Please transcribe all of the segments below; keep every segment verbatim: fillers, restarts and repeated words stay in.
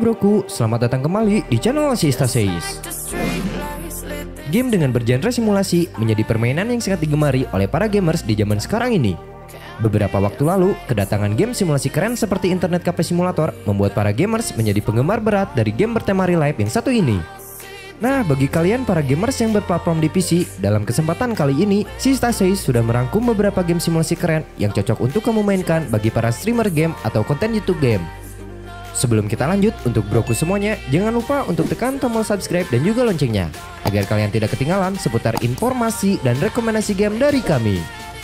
broku, selamat datang kembali di channel Sista Says. Game dengan bergenre simulasi menjadi permainan yang sangat digemari oleh para gamers di zaman sekarang ini. Beberapa waktu lalu, kedatangan game simulasi keren seperti Internet Cafe Simulator membuat para gamers menjadi penggemar berat dari game bertema real life yang satu ini. Nah, bagi kalian para gamers yang berplatform di P C, dalam kesempatan kali ini, Sista Says sudah merangkum beberapa game simulasi keren yang cocok untuk kamu mainkan bagi para streamer game atau konten YouTube game. Sebelum kita lanjut, untuk broku semuanya, jangan lupa untuk tekan tombol subscribe dan juga loncengnya, agar kalian tidak ketinggalan seputar informasi dan rekomendasi game dari kami.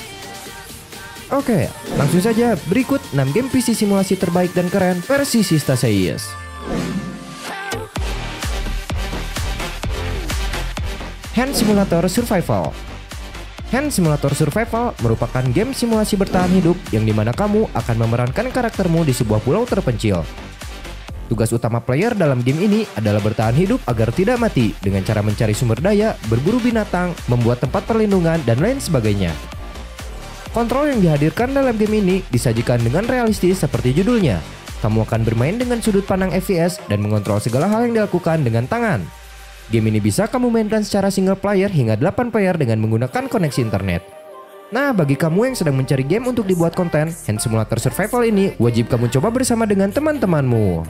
Oke, langsung saja berikut enam game P C simulasi terbaik dan keren versi Sista Says. Hand Simulator Survival. Hand Simulator Survival merupakan game simulasi bertahan hidup yang dimana kamu akan memerankan karaktermu di sebuah pulau terpencil. Tugas utama player dalam game ini adalah bertahan hidup agar tidak mati dengan cara mencari sumber daya, berburu binatang, membuat tempat perlindungan, dan lain sebagainya. Kontrol yang dihadirkan dalam game ini disajikan dengan realistis seperti judulnya. Kamu akan bermain dengan sudut pandang F P S dan mengontrol segala hal yang dilakukan dengan tangan. Game ini bisa kamu mainkan secara single player hingga delapan player dengan menggunakan koneksi internet. Nah, bagi kamu yang sedang mencari game untuk dibuat konten, Hand Simulator Survival ini wajib kamu coba bersama dengan teman-temanmu.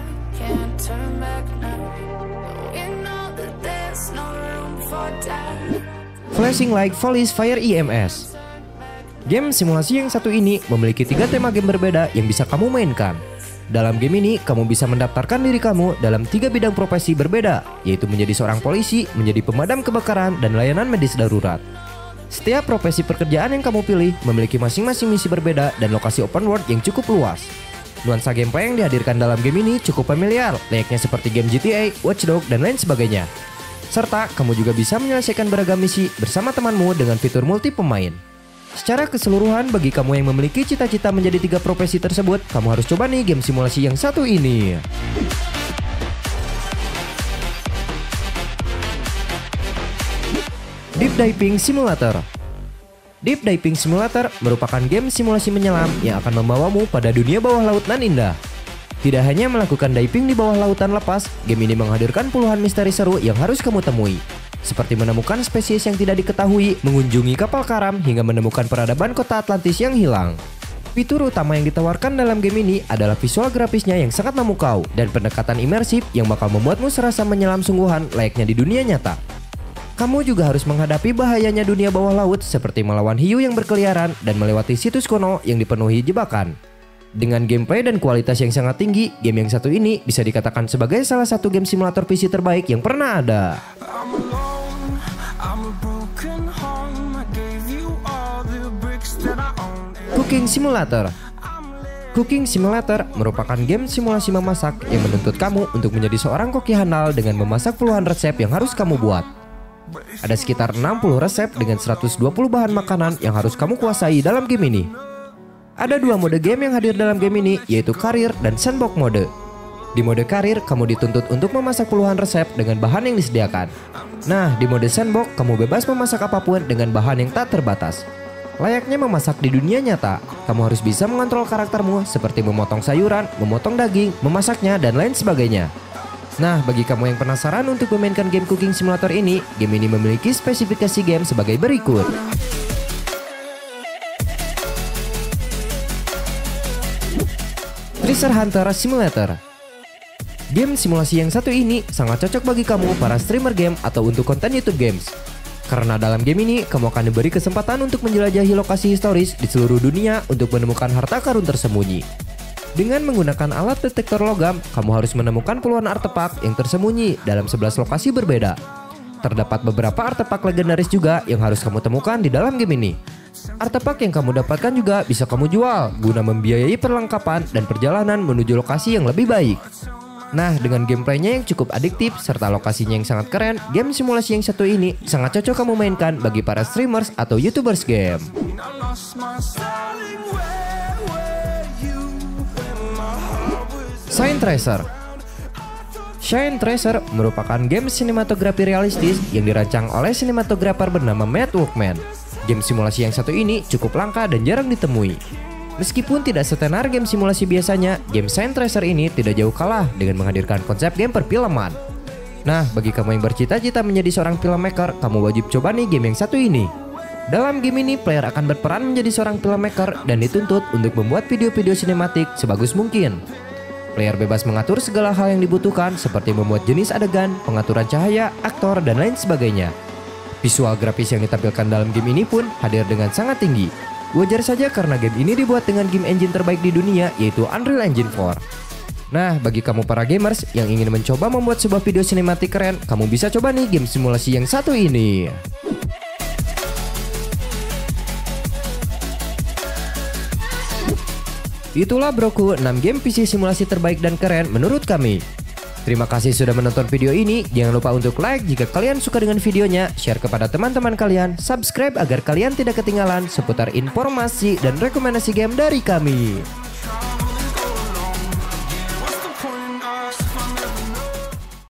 Flashing Like Follies Fire E M S. Game simulasi yang satu ini memiliki tiga tema game berbeda yang bisa kamu mainkan. Dalam game ini, kamu bisa mendaftarkan diri kamu dalam tiga bidang profesi berbeda, yaitu menjadi seorang polisi, menjadi pemadam kebakaran, dan layanan medis darurat. Setiap profesi pekerjaan yang kamu pilih memiliki masing-masing misi berbeda dan lokasi open world yang cukup luas. Nuansa gameplay yang dihadirkan dalam game ini cukup familiar, layaknya seperti game G T A, Watch Dogs, dan lain sebagainya. Serta, kamu juga bisa menyelesaikan beragam misi bersama temanmu dengan fitur multi pemain. Secara keseluruhan, bagi kamu yang memiliki cita-cita menjadi tiga profesi tersebut, kamu harus coba nih game simulasi yang satu ini. Deep Diving Simulator. Deep Diving Simulator merupakan game simulasi menyelam yang akan membawamu pada dunia bawah laut nan indah. Tidak hanya melakukan diving di bawah lautan lepas, game ini menghadirkan puluhan misteri seru yang harus kamu temui. Seperti menemukan spesies yang tidak diketahui, mengunjungi kapal karam, hingga menemukan peradaban kota Atlantis yang hilang. Fitur utama yang ditawarkan dalam game ini adalah visual grafisnya yang sangat memukau dan pendekatan imersif yang bakal membuatmu serasa menyelam sungguhan layaknya di dunia nyata. Kamu juga harus menghadapi bahayanya dunia bawah laut seperti melawan hiu yang berkeliaran dan melewati situs kuno yang dipenuhi jebakan. Dengan gameplay dan kualitas yang sangat tinggi, game yang satu ini bisa dikatakan sebagai salah satu game simulator P C terbaik yang pernah ada. Cooking Simulator. Cooking Simulator merupakan game simulasi memasak yang menuntut kamu untuk menjadi seorang koki handal dengan memasak puluhan resep yang harus kamu buat. Ada sekitar enam puluh resep dengan seratus dua puluh bahan makanan yang harus kamu kuasai dalam game ini. Ada dua mode game yang hadir dalam game ini, yaitu Karir dan Sandbox mode. Di mode Karir, kamu dituntut untuk memasak puluhan resep dengan bahan yang disediakan. Nah, di mode Sandbox, kamu bebas memasak apapun dengan bahan yang tak terbatas. Layaknya memasak di dunia nyata, kamu harus bisa mengontrol karaktermu seperti memotong sayuran, memotong daging, memasaknya, dan lain sebagainya. Nah, bagi kamu yang penasaran untuk memainkan game Cooking Simulator ini, game ini memiliki spesifikasi game sebagai berikut. Treasure Hunter Simulator. Game simulasi yang satu ini sangat cocok bagi kamu para streamer game atau untuk konten YouTube games. Karena dalam game ini, kamu akan diberi kesempatan untuk menjelajahi lokasi historis di seluruh dunia untuk menemukan harta karun tersembunyi. Dengan menggunakan alat detektor logam, kamu harus menemukan puluhan artefak yang tersembunyi dalam sebelas lokasi berbeda. Terdapat beberapa artefak legendaris juga yang harus kamu temukan di dalam game ini. Artefak yang kamu dapatkan juga bisa kamu jual guna membiayai perlengkapan dan perjalanan menuju lokasi yang lebih baik. Nah, dengan gameplaynya yang cukup adiktif serta lokasinya yang sangat keren, game simulasi yang satu ini sangat cocok kamu mainkan bagi para streamers atau YouTubers game. Shine Tracer. Shine Tracer merupakan game sinematografi realistis yang dirancang oleh sinematografer bernama Matt Workman. Game simulasi yang satu ini cukup langka dan jarang ditemui. Meskipun tidak setenar game simulasi biasanya, game Saint Tracer ini tidak jauh kalah dengan menghadirkan konsep game perfilman. Nah, bagi kamu yang bercita-cita menjadi seorang filmmaker, kamu wajib coba nih game yang satu ini. Dalam game ini, player akan berperan menjadi seorang filmmaker dan dituntut untuk membuat video-video sinematik sebagus mungkin. Player bebas mengatur segala hal yang dibutuhkan seperti membuat jenis adegan, pengaturan cahaya, aktor, dan lain sebagainya. Visual grafis yang ditampilkan dalam game ini pun hadir dengan sangat tinggi. Wajar saja karena game ini dibuat dengan game engine terbaik di dunia, yaitu Unreal Engine four. Nah, bagi kamu para gamers yang ingin mencoba membuat sebuah video sinematik keren, kamu bisa coba nih game simulasi yang satu ini. Itulah broku enam game P C simulasi terbaik dan keren menurut kami. Terima kasih sudah menonton video ini. Jangan lupa untuk like jika kalian suka dengan videonya, share kepada teman-teman kalian, subscribe agar kalian tidak ketinggalan seputar informasi dan rekomendasi game dari kami.